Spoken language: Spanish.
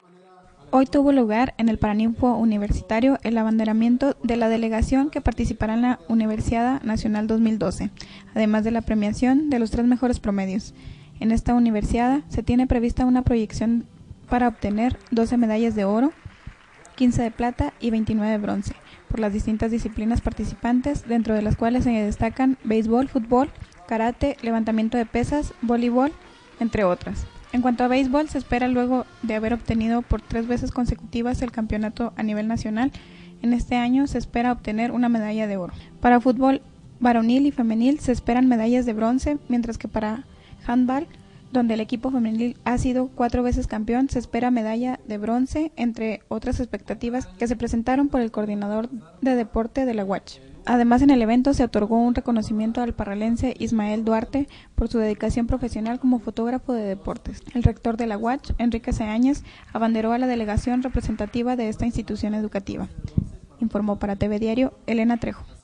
Hoy tuvo lugar en el Paraninfo Universitario el abanderamiento de la delegación que participará en la Universiada Nacional 2012, además de la premiación de los 3 mejores promedios. En esta universiada se tiene prevista una proyección para obtener 12 medallas de oro, 15 de plata y 29 de bronce, por las distintas disciplinas participantes, dentro de las cuales se destacan béisbol, fútbol, karate, levantamiento de pesas, voleibol, entre otras. En cuanto a béisbol, se espera, luego de haber obtenido por 3 veces consecutivas el campeonato a nivel nacional, en este año se espera obtener una medalla de oro. Para fútbol varonil y femenil se esperan medallas de bronce, mientras que para handball, donde el equipo femenil ha sido 4 veces campeón, se espera medalla de bronce, entre otras expectativas que se presentaron por el coordinador de deporte de la UACH. Además, en el evento se otorgó un reconocimiento al parralense Ismael Duarte por su dedicación profesional como fotógrafo de deportes. El rector de la UACH, Enrique Seáñez, abanderó a la delegación representativa de esta institución educativa. Informó para TV Diario Elena Trejo.